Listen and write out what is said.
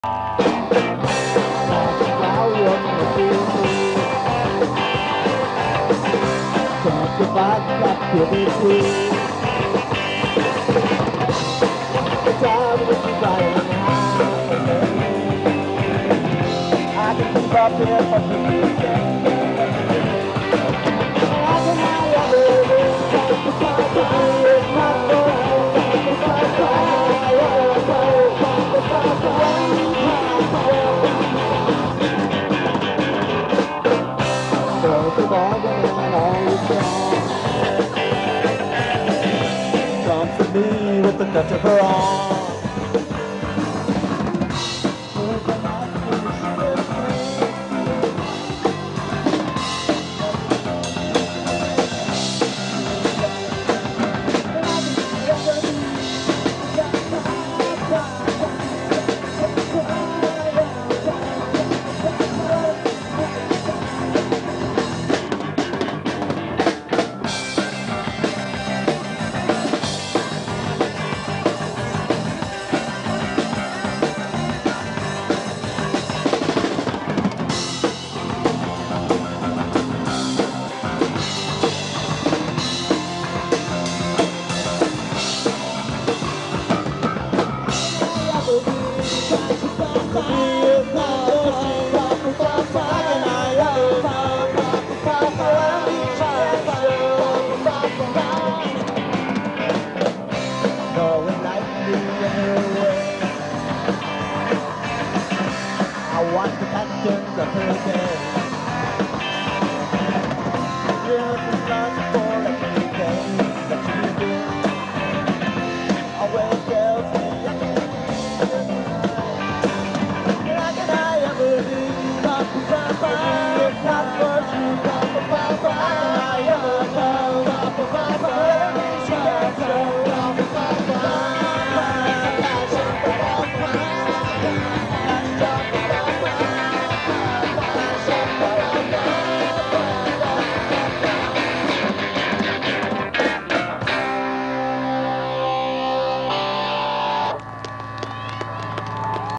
Can't survive captivity. The time is flying high. I can keep up here for 50 seconds. How can I ever live? It's not for comes to me with the touch of her arm. I want the passions of her day. Just as much for every day that she did. Always tells me I can't how can I ever leave? It's not for you. How can I ever love? She can't show.